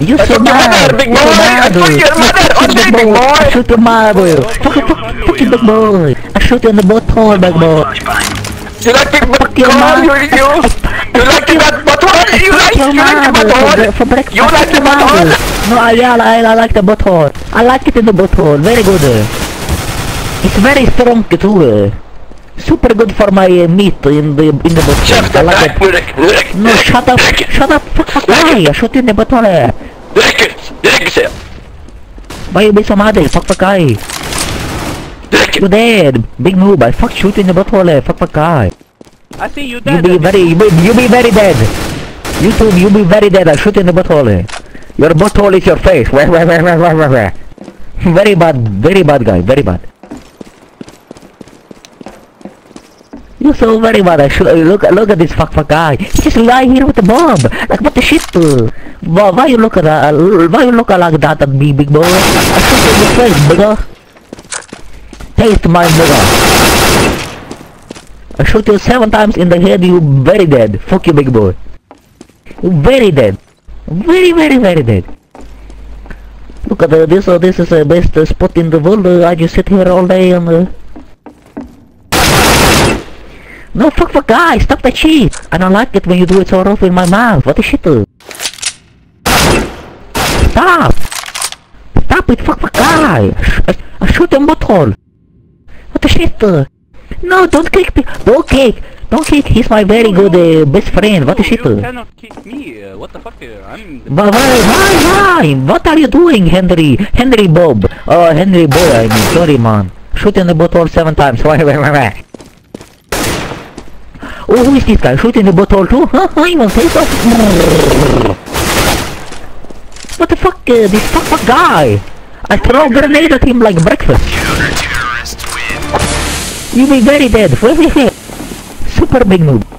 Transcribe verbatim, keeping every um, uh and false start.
You so mad, big boy! I put your mother on the big boy! I shoot your mother, fuck fuck fuck fuck you big boy! I shoot you in the butthole, big boy! You like it, but you, you, you, you like it, but butthole? You like, you like the butthole? For breakfast, You like the butthole? No, I, yeah, I, I like the butthole. I like it in the butthole, very good. It's very strong too. Super good for my uh, meat in the in the butthole. I like it. No, shut up, shut up, fuck fuck guy, I shoot you in the butthole. Drink it, drink it. Why you be so mad, fuck fuck guy? You dead, big noob. I fuck shoot you in the butthole, fuck fuck guy. I see you You dead. be very, you be, you be very dead. You too, you be very dead. I shoot you in the butthole. Your butthole is your face. Where, where, where, where, where, where, where? Very bad, very bad guy, very bad. You're so very bad. I shoot. Look, look at this fuck fuck guy. He just lie here with the bomb. Like what the shit? Why, why you look at that? Why you look like that at me, big boy? I shoot you in the face, bigger. Taste my nigga. I shoot you seven times in the head, you very dead. Fuck you, big boy. You very dead. Very, very, very dead. Look at uh, this, uh, this is the best uh, spot in the world. Uh, I just sit here all day and... Uh... No, fuck, fuck, guys, stop that shit. I don't like it when you do it so rough in my mouth. What the shit? Uh? Stop. Stop it, fuck, fuck, guy. I, I shoot him butthole. What the shit? Uh? No, don't kick me. Don't kick. Don't kick. He's my very good uh, best friend. What the shit? You cannot kick me. Uh, what the fuck? Uh, I'm. The Why, why, why, why? What are you doing, Henry? Henry Bob. Oh, Henry Boy, I mean. Sorry, man. Shoot in the butthole seven times. Why, why, why, why? Oh, who is this guy? Shoot in the butthole too? Huh? I will say so. What the fuck? Uh, this fuck, fuck guy. I throw a grenade at him like breakfast. You be very dead. Super big noob.